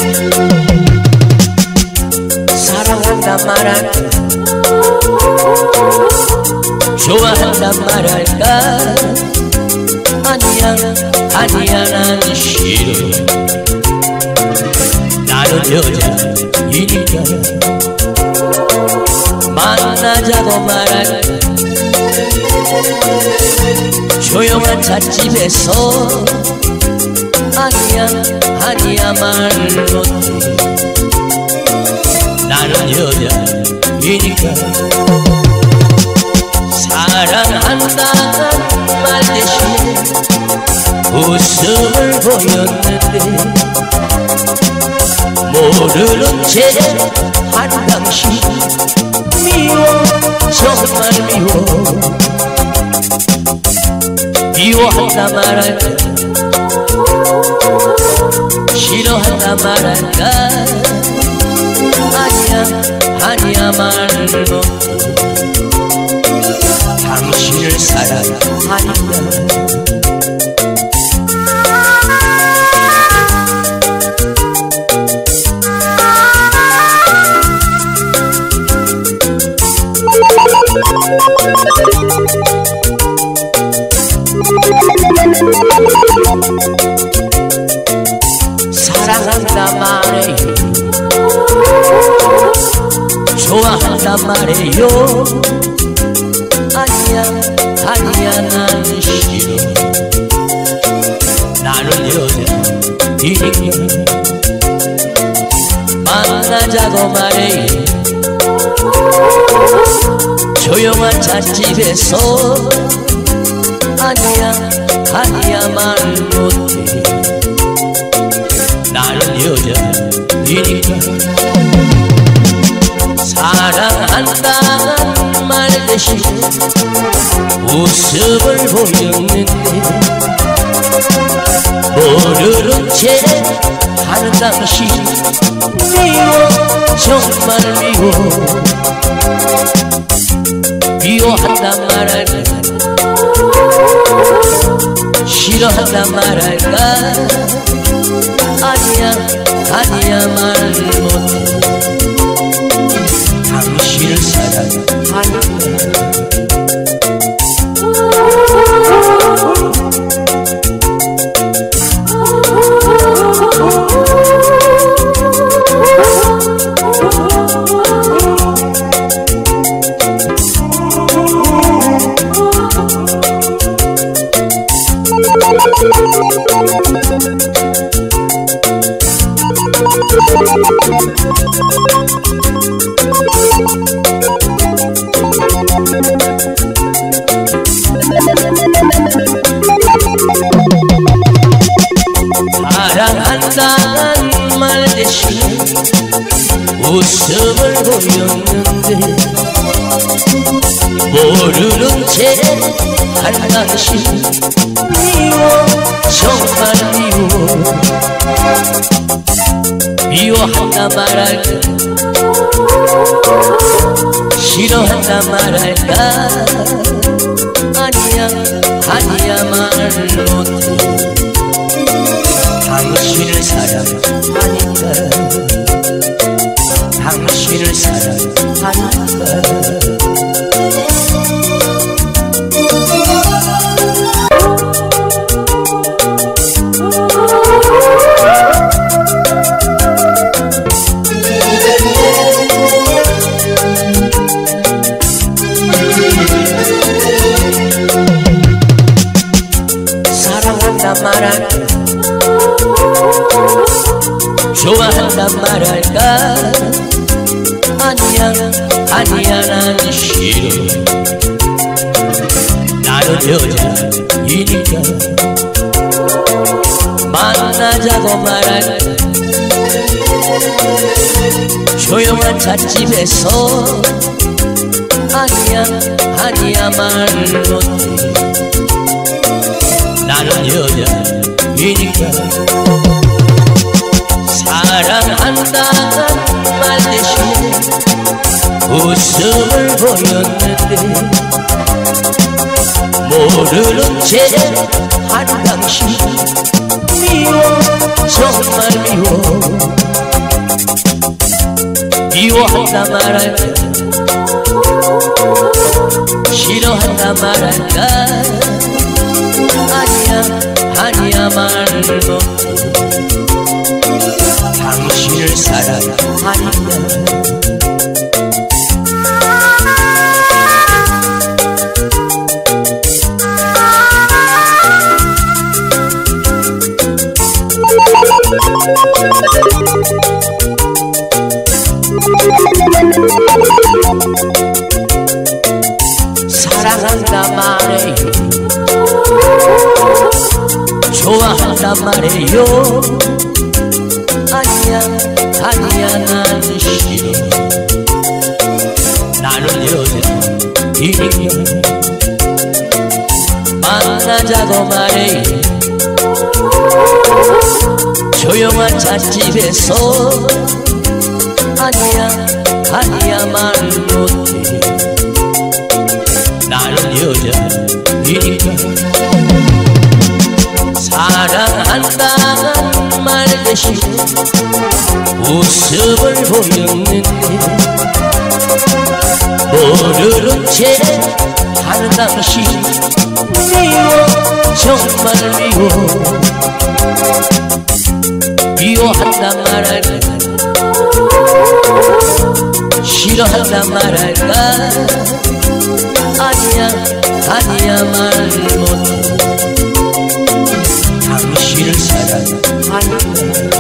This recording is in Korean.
사랑한단 말할까 좋아한단 말할까 아니야 아니야 난 싫어 나는 여자이니까 만나자고 말할까 조용한 찻집에서 아니야 아니야 말 못해 나는 여자이니까 사랑한다는 말 대신 웃음을 보였는데 모르는 채 한 당신 미워 정말 미워 미워한다 말할까 싫어한다 말할까 아니야 아니야 말 못해 당신을 사랑하니까 사랑한다 말해요 좋아한다 말해요 아니야 아니야 난 싫어 나는 여자이니까 만나자고 말해요 조용한 찻집에서 아니야 아니야 말 못해 나는 여자이니까 사랑한다는 말 대신 웃음을 보였는데 모르는 채 하는 당신 미워 정말 미워 미워한단 말할까 싫어한단 말할까 아니야 아니야 말 못해 당신을 사랑하니까 사랑한다는 말 대신 웃음을 보였는데 모르는 채 한 당신 미워 정말 미워 미워한다 말할까 싫어한다 말할까 아니야 아니야 말 못해 당신을 사랑하니까 당신을 사랑하니까 사랑한다 말할까 좋아한단 말할까 아니야 아니야 난 싫어 나는 여자이니까 만나자고 말할까 조용한 찻집에서 아니야 아니야 말 못해 나는 여자이니까 사랑한다는 말 대신 웃음을 보였는데 모르는 채 한 당신 미워 정말 미워 미워한다 말할까 싫어한다 말할까 아니야 말을 못해 당신을 사랑하니까 사랑한다 말해요 좋아한다 말해요 아니야 난 싫어 나는 여자이니까 만나자고 말해요 조용한 잣집에서 아니야 말 못해 나는 여자이니까 사랑한다는 말 대신 웃음을 보였는데 모르는 채 하는 당신 미워 정말 미워한다 말할까 싫어한다 말할까 아니야 말 못해 당신을 사랑하니까